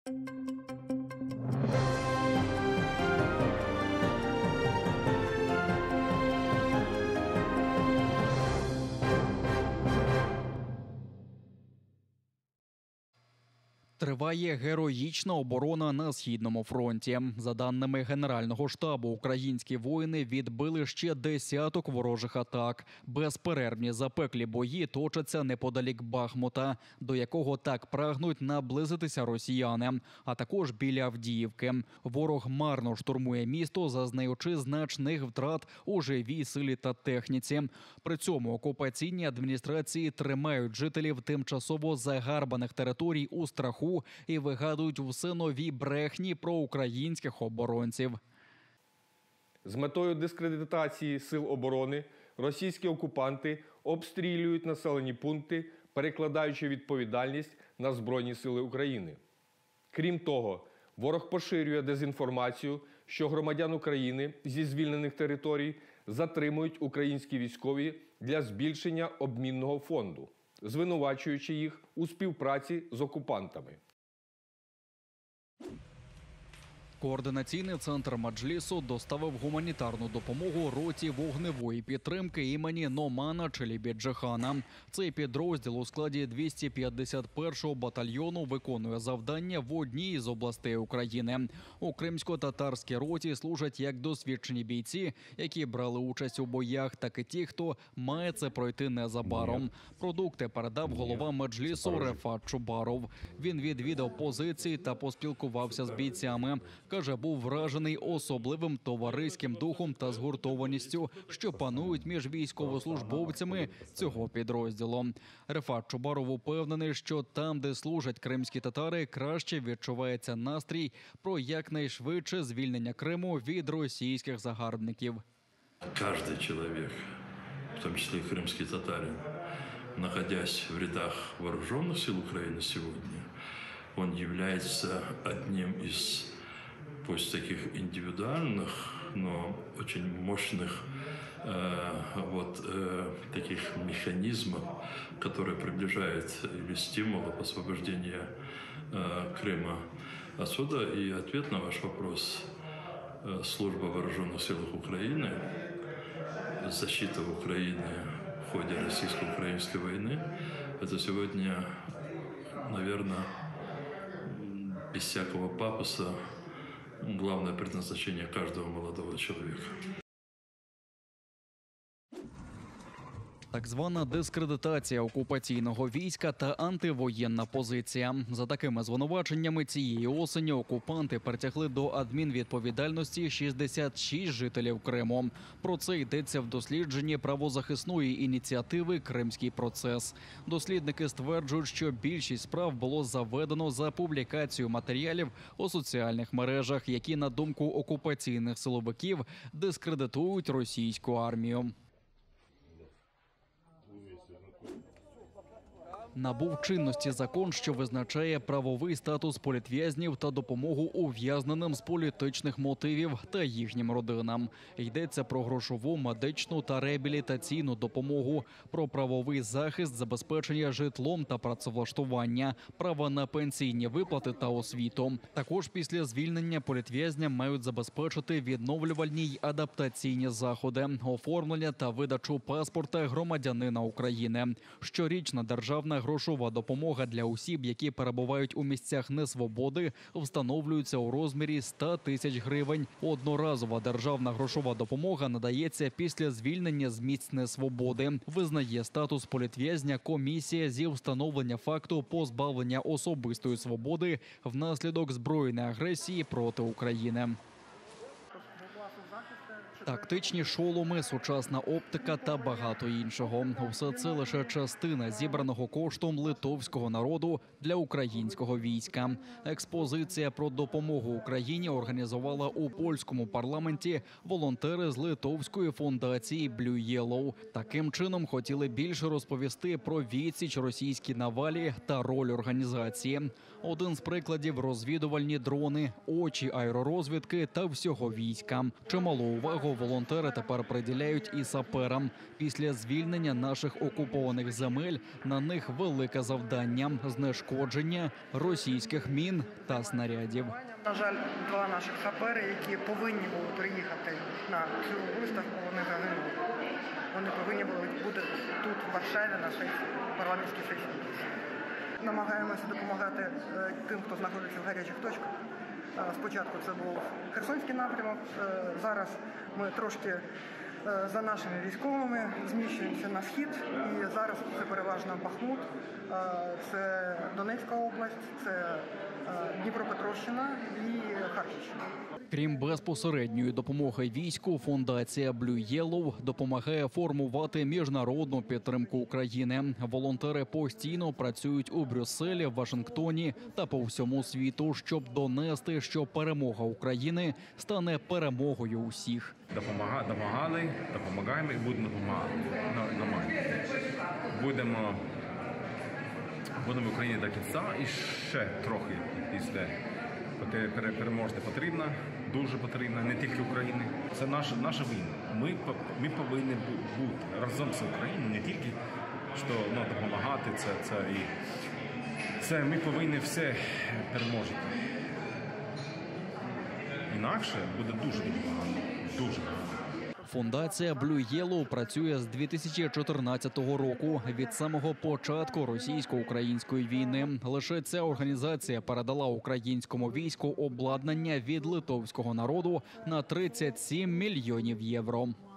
Триває героїчна оборона на Східному фронті. За даними Генерального штабу, українські воїни відбили ще десяток ворожих атак. Безперервні запеклі бої точаться неподалік Бахмута, до якого так прагнуть наблизитися росіяни, а також біля Авдіївки. Ворог марно штурмує місто, зазнаючи значних втрат у живій силі та техніці. При цьому окупаційні адміністрації тримають жителів тимчасово загарбаних територій у страху і вигадують все нові брехні про українських оборонців. З метою дискредитації сил оборони російські окупанти обстрілюють населені пункти, перекладаючи відповідальність на Збройні сили України. Крім того, ворог поширює дезінформацію, що громадян України зі звільнених територій затримують українські військові для збільшення обмінного фонду, звинувачуючи їх у співпраці з окупантами. Координаційний центр Меджлісу доставив гуманітарну допомогу роті вогневої підтримки імені Номана Челібіджихана. Цей підрозділ у складі 251-го батальйону виконує завдання в одній з областей України. У кримсько-татарській роті служать як досвідчені бійці, які брали участь у боях, так і ті, хто має це пройти незабаром. Продукти передав голова Меджлісу Рефат Чубаров. Він відвідав позиції та поспілкувався з бійцями. Каже, був вражений особливим товариським духом та згуртованістю, що панують між військовослужбовцями цього підрозділу. Рефат Чубаров упевнений, що там, де служать кримські татари, краще відчувається настрій про якнайшвидше звільнення Криму від російських загарбників. Кожен чоловік, в тому числі і кримський татарин, находясь в рядах вооруженных сил Украины сегодня, он является одним из, пусть таких индивидуальных, но очень мощных таких механизмов, которые приближают или стимулов освобождения Крыма. Отсюда и ответ на ваш вопрос. Служба в вооруженных силах Украины, защита Украины в ходе российско-украинской войны, это сегодня, наверное, без всякого пафоса, главное предназначение каждого молодого человека. Так звана дискредитація окупаційного війська та антивоєнна позиція. За такими звинуваченнями цієї осені окупанти притягли до адмінвідповідальності 66 жителів Криму. Про це йдеться в дослідженні правозахисної ініціативи «Кримський процес». Дослідники стверджують, що більшість справ було заведено за публікацію матеріалів у соціальних мережах, які, на думку окупаційних силовиків, дискредитують російську армію. Набув чинності закон, що визначає правовий статус політв'язнів та допомогу ув'язненим з політичних мотивів та їхнім родинам. Йдеться про грошову, медичну та реабілітаційну допомогу, про правовий захист, забезпечення житлом та працевлаштування, право на пенсійні виплати та освіту. Також після звільнення політв'язня мають забезпечити відновлювальні й адаптаційні заходи, оформлення та видачу паспорта громадянина України. Щорічна державна грошова допомога для осіб, які перебувають у місцях несвободи, встановлюється у розмірі 100 тисяч гривень. Одноразова державна грошова допомога надається після звільнення з місць несвободи. Визнає статус політв'язня комісія зі встановлення факту позбавлення особистої свободи внаслідок збройної агресії проти України. Тактичні шоломи, сучасна оптика та багато іншого. Усе це лише частина зібраного коштом литовського народу для українського війська. Експозиція про допомогу Україні організувала у польському парламенті волонтери з литовської фундації Blue Yellow. Таким чином хотіли більше розповісти про відсіч російській навалі та роль організації. Один з прикладів – розвідувальні дрони, очі аеророзвідки та всього війська. Чимало уваги увагу волонтери тепер приділяють і саперам. Після звільнення наших окупованих земель на них велике завдання – знешкодження російських мін та снарядів. На жаль, два наших сапери, які повинні були приїхати на цю виставку, вони загинули. Вони повинні були бути тут, в Варшаві, на парламентській сесії. Намагаємося допомагати тим, хто знаходиться в гарячих точках. Спочатку це був Херсонський напрямок, зараз ми трошки за нашими військовими зміщуємося на схід, і зараз це переважно Бахмут, це Донецька область, це Дніпропетровщина і Харківщина. Крім безпосередньої допомоги війську, фундація Blue Yellow допомагає формувати міжнародну підтримку України. Волонтери постійно працюють у Брюсселі, Вашингтоні та по всьому світу, щоб донести, що перемога України стане перемогою усіх. Допомагали, допомагаємо і будемо допомагати. Будемо в Україні до кінця і ще трохи після переможна потрібна, дуже потрібна, не тільки Україні. Це наша війна. Ми повинні бути разом з Україною, не тільки що допомагати, це ми повинні все переможити. Інакше буде дуже погано, дуже погано. Фундація Blue Yellow працює з 2014 року, від самого початку російсько-української війни. Лише ця організація передала українському війську обладнання від литовського народу на 37 мільйонів євро.